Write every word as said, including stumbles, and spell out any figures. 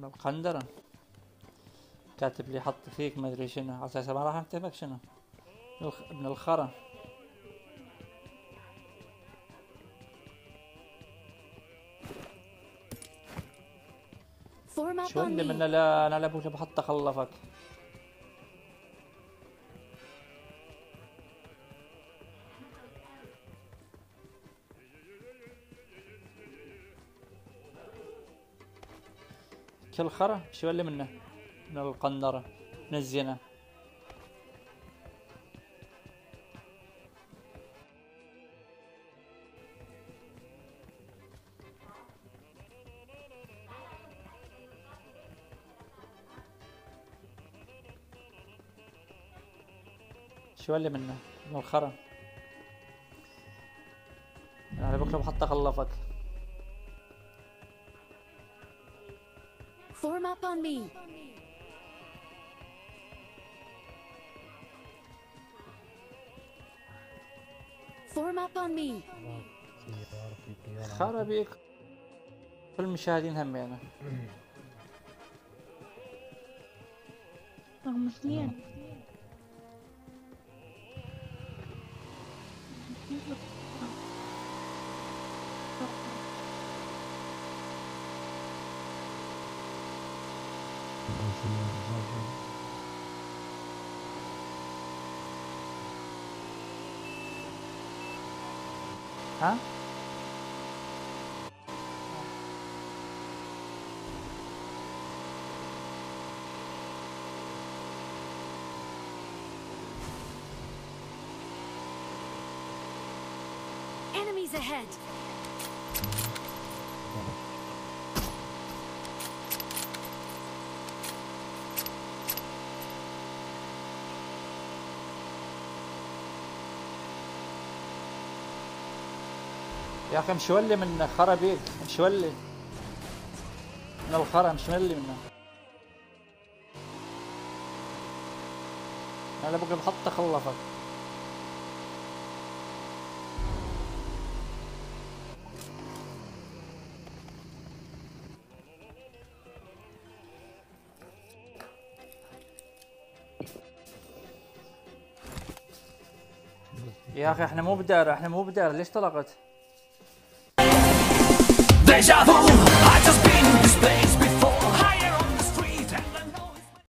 من القندرة كاتب لي حط فيك ما ادري شنو، على اساس ما راح اكتبك شنو ابن الخرا. شو اللي من لا انا لابد بحط اخلفك. كل خرا شو اللي منه من القندرة من الزنا. شو اللي منه من الخرا، انا بكره بحط اخلفك. Form up on me. Form up on me. خرا بيك كل المشاهدين هم يعني. رغم سنين ها؟ Enemies ahead. يا اخي مشولي من خرا بيك، مشولي من الخرا، مشولي منه. انا بقى بحط اخلفك. يا اخي احنا مو بدار، احنا مو بدار، ليش طلقت؟ Deja vu, I just been